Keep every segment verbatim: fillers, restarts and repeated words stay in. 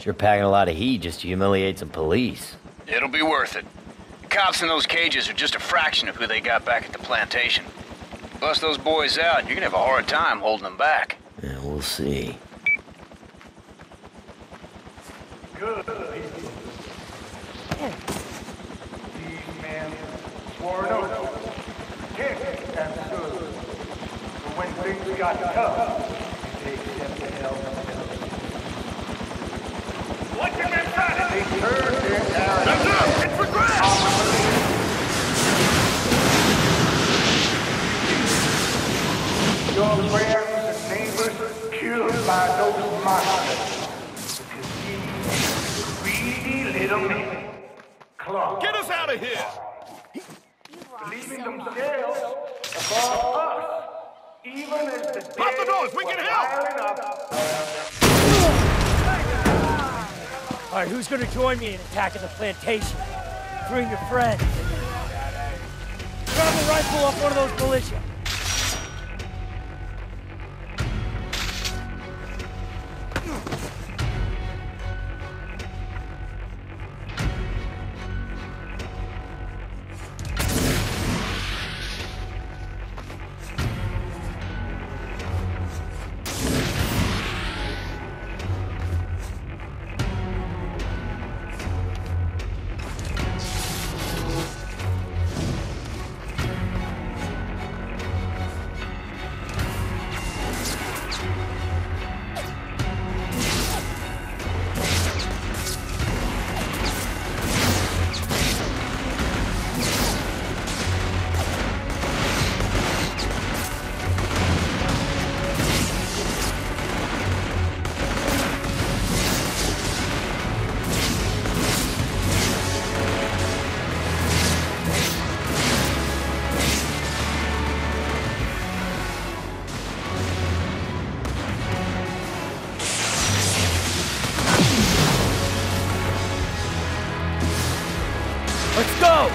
Sure packing a lot of heat just to humiliate some police. It'll be worth it. The cops in those cages are just a fraction of who they got back at the plantation. Bust those boys out, you're gonna have a hard time holding them back. Yeah, we'll see. Good. These men swore an oath to protect and serve. But when things got tough, they accepted help themselves. What can they try? They turned their arrows. That's up! It's for grabs! Your friends and neighbors killed by those monsters. Because these greedy little men clawed. Get us out of here! Believing themselves above us, even as the dead. Pop the doors, we can help! All right, who's gonna join me in attacking the plantation? Bring your friends. Grab a rifle off one of those militia. Let's go!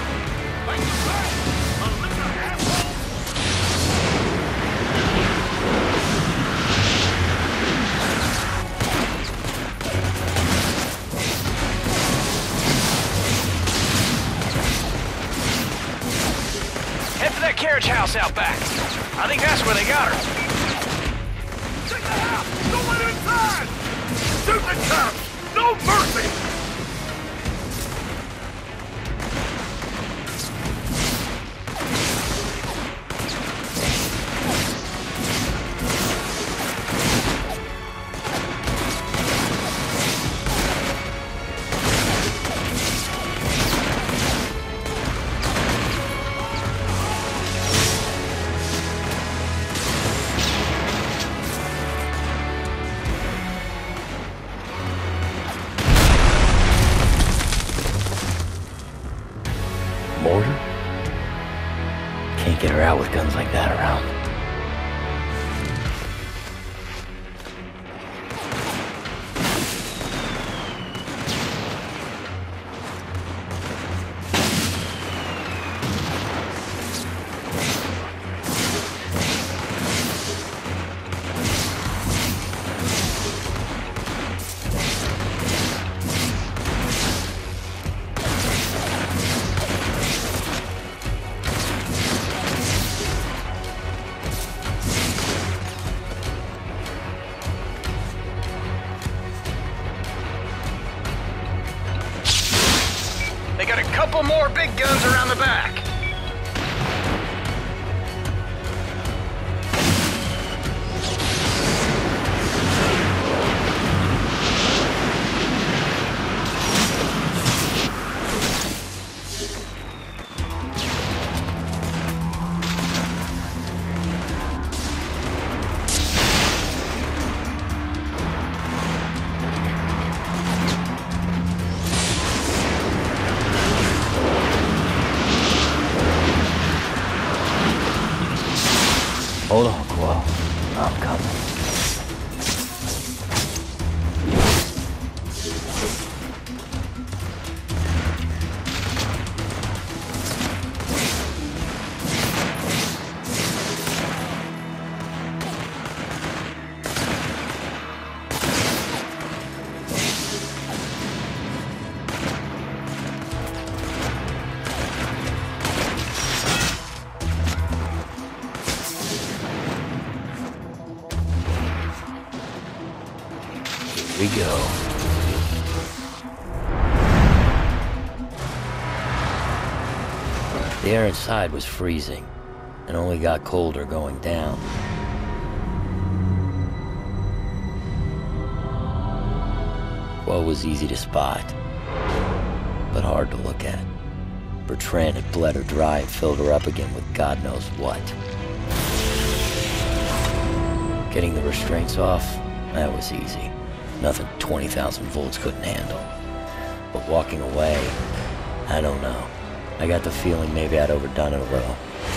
Head for that carriage house out back. I think that's where they got her. Take the house! Don't let her inside! Shoot the cops! No mercy! Mortar? Can't get her out with guns like that around. They got a couple more big guns around the back. Hold on, Quo. I'm coming. we go. The air inside was freezing, and only got colder going down. Quo was easy to spot, but hard to look at. Bertrand had bled her dry and filled her up again with God knows what. Getting the restraints off, that was easy. Nothing twenty thousand volts couldn't handle. But walking away, I don't know. I got the feeling maybe I'd overdone it a little.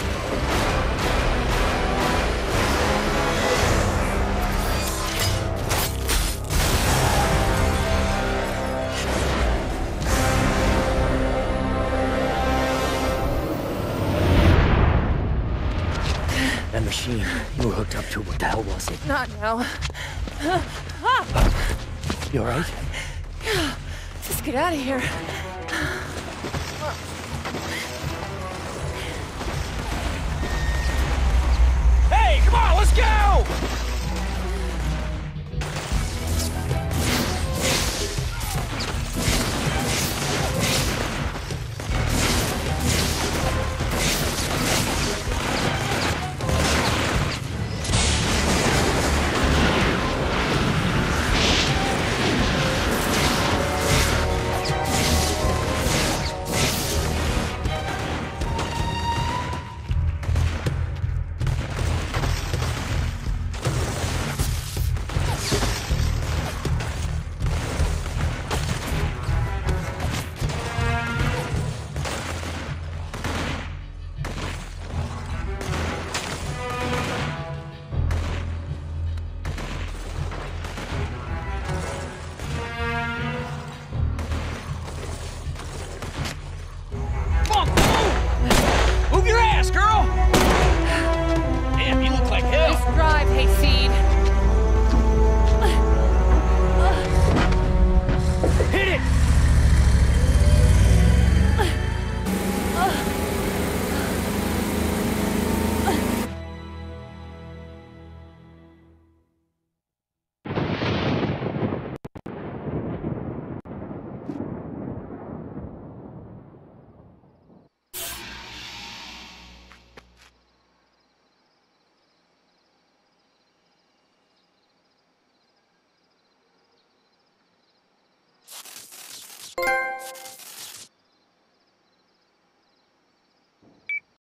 That machine you were hooked up to, what the hell was it? Not now. You alright? Let's get out of here.